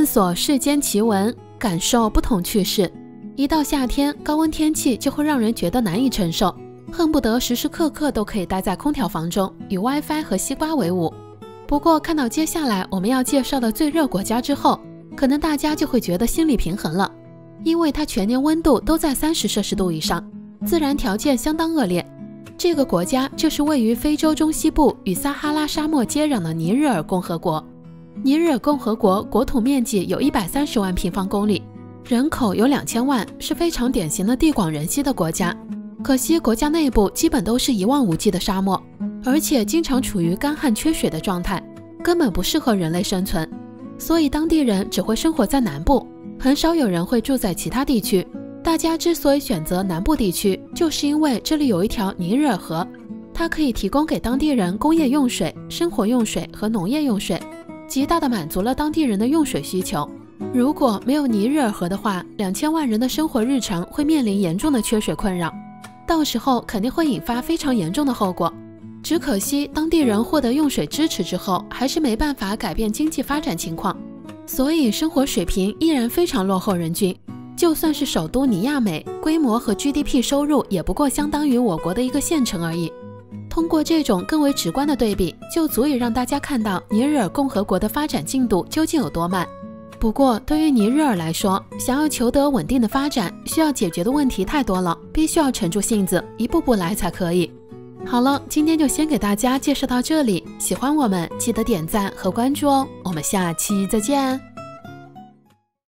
探索世间奇闻，感受不同趣事。一到夏天，高温天气就会让人觉得难以承受，恨不得时时刻刻都可以待在空调房中，与 WiFi 和西瓜为伍。不过看到接下来我们要介绍的最热国家之后，可能大家就会觉得心理平衡了，因为它全年温度都在30摄氏度以上，自然条件相当恶劣。这个国家就是位于非洲中西部与撒哈拉沙漠接壤的尼日尔共和国。尼日尔共和国国土面积有130万平方公里，人口有2000万，是非常典型的地广人稀的国家。可惜国家内部基本都是一望无际的沙漠，而且经常处于干旱缺水的状态，根本不适合人类生存，所以当地人只会生活在南部，很少有人会住在其他地区。大家之所以选择南部地区，就是因为这里有一条尼日尔河，它可以提供给当地人工业用水、生活用水和农业用水，极大地满足了当地人的用水需求。如果没有尼日尔河的话，2000万人的生活日常会面临严重的缺水困扰，到时候肯定会引发非常严重的后果。只可惜当地人获得用水支持之后，还是没办法改变经济发展情况，所以生活水平依然非常落后人均。就算是首都尼亚美，规模和 GDP 收入也不过相当于我国的一个县城而已。通过这种更为直观的对比，就足以让大家看到尼日尔共和国的发展进度究竟有多慢。不过对于尼日尔来说，想要求得稳定的发展，需要解决的问题太多了，必须要沉住性子，一步步来才可以。好了，今天就先给大家介绍到这里，喜欢我们记得点赞和关注哦，我们下期再见。